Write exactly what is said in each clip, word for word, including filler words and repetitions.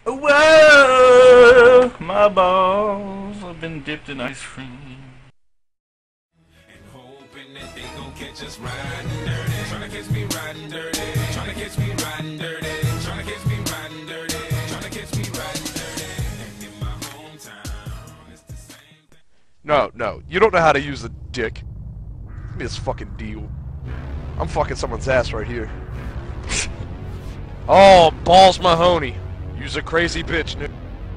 Whoa, my balls have been dipped in ice cream. And hoping that they gon' catch us riding dirty. Tryna catch me riding dirty. Tryna catch me riding dirty. Tryna catch me riding dirty. Tryna catch me riding dirty. And in my hometown, it's the same thing. No, no, you don't know how to use the dick. Give me this fucking deal. I'm fucking someone's ass right here. Oh, balls Mahoney. You's a crazy bitch, nigga.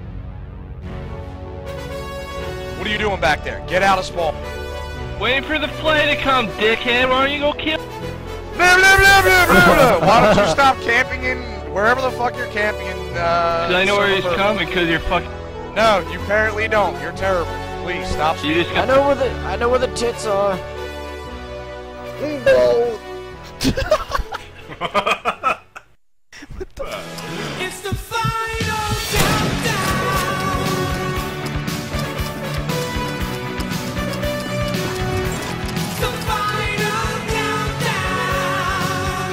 What are you doing back there? Get out of spawn. Waiting for the play to come, dickhead. Why don't you go kill? Blah, blah, blah, blah, blah, blah. Why don't you stop camping in wherever the fuck you're camping in, uh... Cause I know where he's coming, cause you're fucking... No, you apparently don't. You're terrible. Please, stop. You just I know where the- I know where the tits are. It's the final countdown. The final countdown.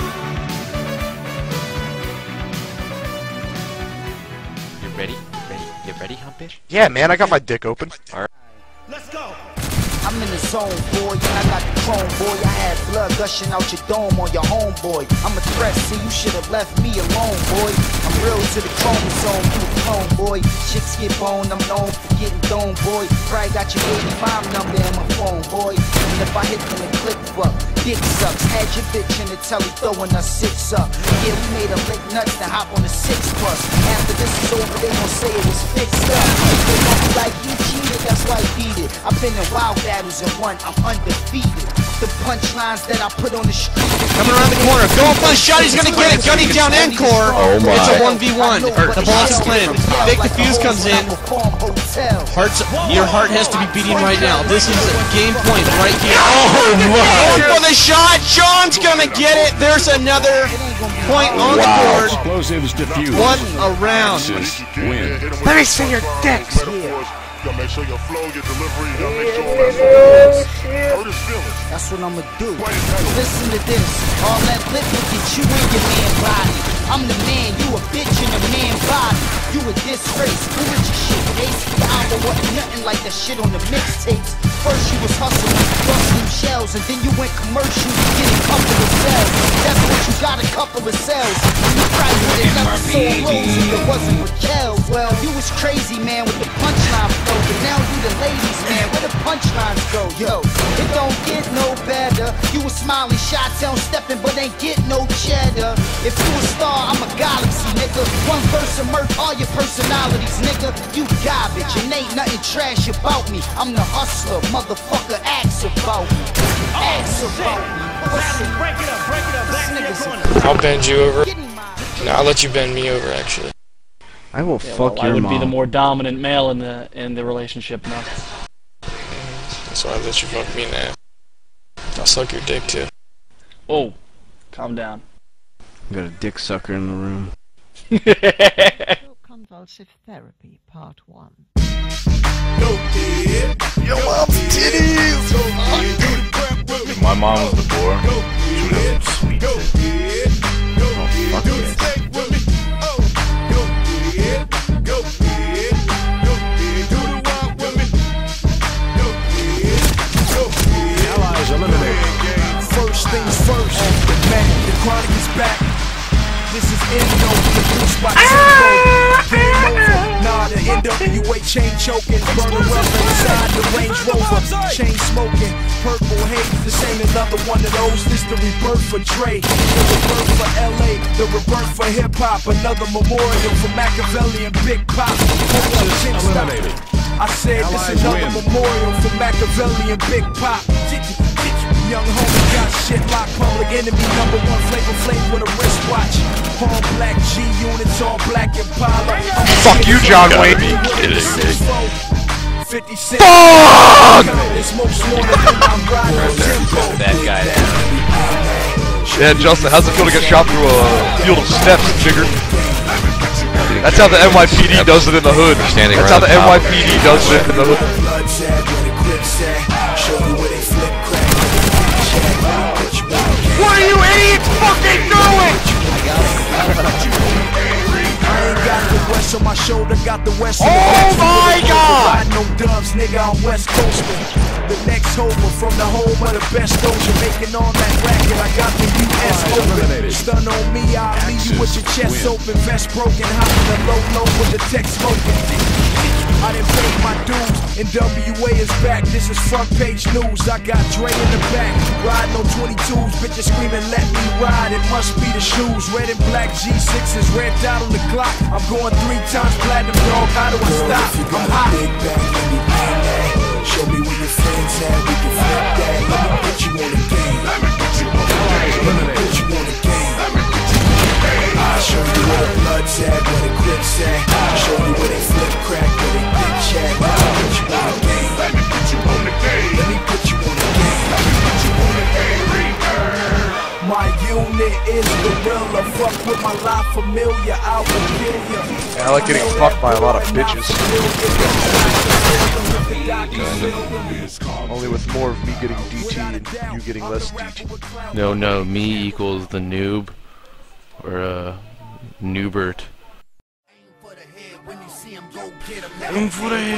You ready? You ready? You ready, humpish? Yeah, man, I got my dick open. Alright. Let's go. I'm in the zone, boy, and I got the chrome, boy. I had blood gushing out your dome on your homeboy. I'm a threat, see, you should've left me alone, boy. I'm real to the chromosome, you a clone, boy. Chicks get boned, I'm known for getting dome, boy. Probably got your baby mom number in my phone, boy. And if I hit them and click fuck, dick sucks. Had your bitch in the telly throwing us six up. Yeah, we made a lick nuts to hop on the six plus. After this is over, they gon' say it was fixed up. They gon' be like, you cheated, that's why I beat it. I've been in wild battles and won, I'm undefeated. The punchlines that I put on the street. Coming around the corner. Going for the shot. He's going to get it. Gunny down Encore. Oh my. It's a one v one. The boss is playing. Big Diffuse comes in. Hearts, your heart has to be beating right now. This is a game point right here. Oh my. Going for the shot. John's going to get it. There's another point on the board. Explosives diffused. What a round. Win. Let me see your dicks. Gotta make sure your flow, your delivery, gotta make sure that's hurt his feelings. That's what I'ma do. Listen to this. All that lip will get you in your man body. I'm the man, you a bitch in a man body. You a disgrace, who with your shit? A C Alba wasn't nothing like that shit on the mixtapes. First you was hustling, busting shells, and then you went commercial to get a couple of sales. That's what you got, a couple of sales. You probably would've never sold rolls if it wasn't for Kel. Well, you was crazy, man, with the punchline flow, but now you the ladies, man. Where the punchlines go? Yo, it don't get no better. You was smiling, shots on stepping, but ain't get no cheddar. If you a star, I'm a galaxy, nigga. One verse of mirth, all your personalities, nigga. You garbage, and ain't nothing trash about me. I'm the hustler, motherfucker. Ask about me. Ask about me. Break it up, break it up. Back in the corner. I'll bend you over. No, I'll let you bend me over, actually. I will Yeah, fuck well, your I would mom. be the more dominant male in the in the relationship now. That's why I let you fuck me now. I'll suck your dick, too. Oh, calm down. Got a dick sucker in the room. Convulsive therapy, part one. Yo, mom's titties! If my mom was the boar, she would have some sweet tits. Oh, fuck yes. Allies eliminated. First things first, man, the chronic is back. This is Endo, produced by Tempo. Game over, nah, the N W A chain choking, burner rubber inside the Range Rover. Chain smoking, purple haze, this ain't another one of those. This the rebirth for Dre, the rebirth for L A, the rebirth for hip hop. Another memorial for Machiavelli and Big Pop. Eliminated. I said this Allies another win. memorial for Machiavelli and Big Pop. Young homie got shit locked, public enemy number one, Flavor Flav with a wristwatch. All black G units, all black Impala. Fuck you, John Gotta Wayne. be kidding me. fifty-six. Fuck! It's most wanted in my ride on Tempo. That guy. Yeah, Justin, how's it feel to get shot through a field of steps, Jigger? That's how the N Y P D does it in the hood. Standing That's how around the N Y top. P D does it in the hood. What are you idiots fucking doing? I ain't got the West Ice on my shoulder, got the West. Oh my God! No dubs, nigga, I'm West Coastin'. The next homer from the home of the best doja, making all that racket. I got the U S open. Stun on me, I'll leave you with your chest open, vest broken, hopping the low low with the tech smoking. I done paid my dues, and W A is back. This is front page news. I got Dre in the back, riding on twenty-twos, bitches screaming, let me ride. It must be the shoes, red and black G sixes, red dot on the clock. I'm going three times platinum, dog. How do I stop? I'm hot. Big back, let me bang that. Show me where your friends at, we can flip that. Let me put you on the game. Let me put you on the game. Let me put you on the game. Let me put you on the game. I'll show you where the blood's at, where the grip's at. I'll show you where they flip crack, where they bitch at. Let me put you on the game. Let me put you on the game. Let me put you on the game. Let me put you on the game. My unit is gorilla. Fuck with my life familiar, I will kill ya. Yeah, I like getting fucked by a lot of bitches. Only with more of me getting D T and you getting less D T. No, no, me equals the noob. Or, uh, noobert. Aim for the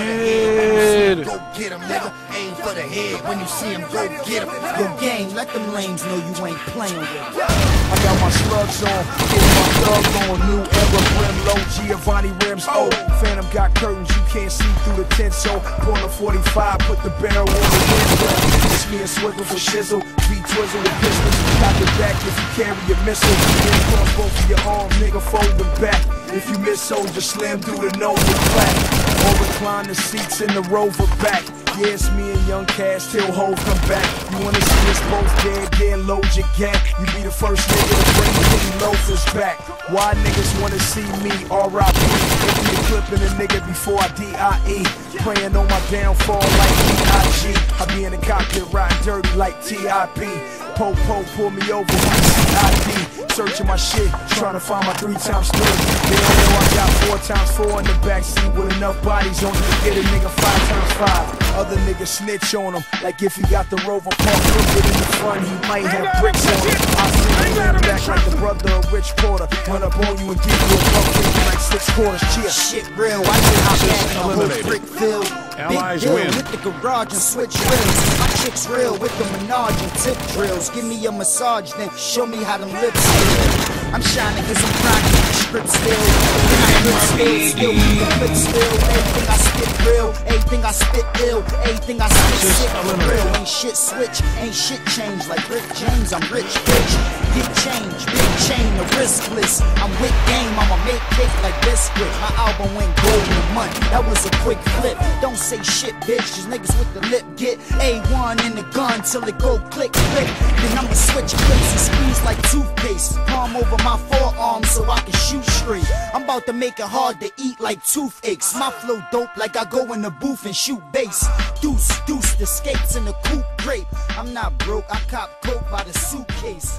head! Go get him, nigga. Aim for the head when you see him, go get him. Yo, gang, let them lames know you ain't playing with it. I got my slugs on, get my thug on. New era, brim low, Giovanni rims. Oh, Phantom got curtains, you can't see through the tent. So, pull a forty-five, put the barrel on the window. It's me and Swizzle for shizzle, beat twizzle with pistols. Got the back if you carry your missile. Then cross both of your arms, nigga, fold them back. If you miss soldier, slam through the nose and clap. Or recline the seats in the Rover back. Yeah, it's me and Young Cash till Hov come back. You wanna see us both dead, then load your gap. You be the first nigga to bring Kenny Loafers back. Why niggas wanna see me R I P? Empty the clip in a nigga before I D I E. Praying on my downfall like D I G. I be in the cockpit riding dirty like T I P. Po po pull me over like C I D. Searching my shit, trying to find my three times three. They don't know I got four times four in the backseat with enough bodies on it to get a nigga five times five. Other niggas snitch on him, like if he got the Rover Park crooked in the front, he might have bricks on him. I see him in the back like the brother of Rich Porter. Run up on you and give you a buck fifty like six quarters. Cheer. Shit real, I get hot back in the whole brick field. Big deal with the garage and switch wheels. My chick's real with the Menage and tip drills. Give me a massage, then show me how them lips feel. I'm shining cause I'm grinding with the strip still. Then I grip still, still with the flip still. Everything I spit real, everything I spit ill. Everything I spit sick real. Ain't shit switch, ain't shit change. Like Rick James, I'm rich, bitch. Get change, big chain, the riskless. I'm with game, I'ma make cake like biscuit. My album went gold in a month, that was a quick flip. Don't say shit, bitch, just niggas with the lip get A one in the gun till it go click, click. Then I'ma switch clips and squeeze like toothpaste. Palm over my forearm so I can shoot straight. I'm about to make it hard to eat like toothaches. My flow dope like I go in the booth and shoot bass. Deuce, deuce, the skates in the coupe grape. I'm not broke, I cop coke by the suitcase.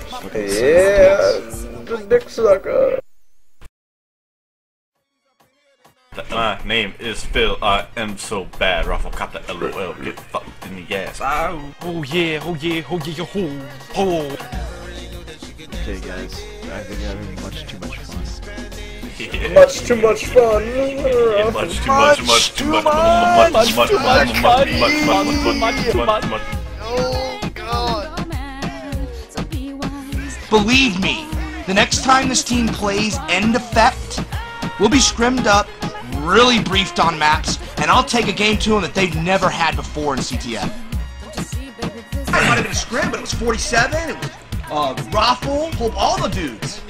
Yeah, the dick sucker. My name is Phil, I am so bad. Raffle cop the L O L, get fucked in the ass. Ow. Oh yeah, oh yeah, oh yeah, oh, oh. Okay guys, I think I'm having much too much fun. Yeah. Much too much fun. Yeah, much too much, much too much, much, much, much, much, much, much, much. Oh god. Believe me, the next time this team plays End Effect, we'll be scrimmed up, really briefed on maps, and I'll take a game to them that they've never had before in C T F. It might have been a scrim, but it was forty-seven, it was uh, Raffle, all the dudes.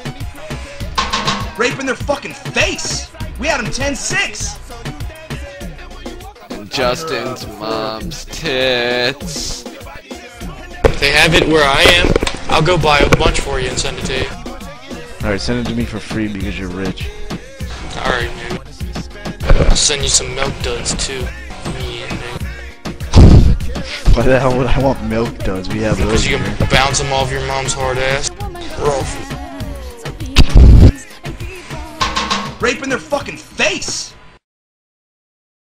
Raping their fucking face. We had them ten six. Justin's mom's tits. If they have it where I am, I'll go buy a bunch for you and send it to you. Alright, send it to me for free because you're rich. Alright, nigga. I'll send you some milk duds too. Yeah, nigga. Why the hell would I want milk duds? We have those. Because you here. can bounce them off your mom's hard ass. Rough. Raping their fucking face.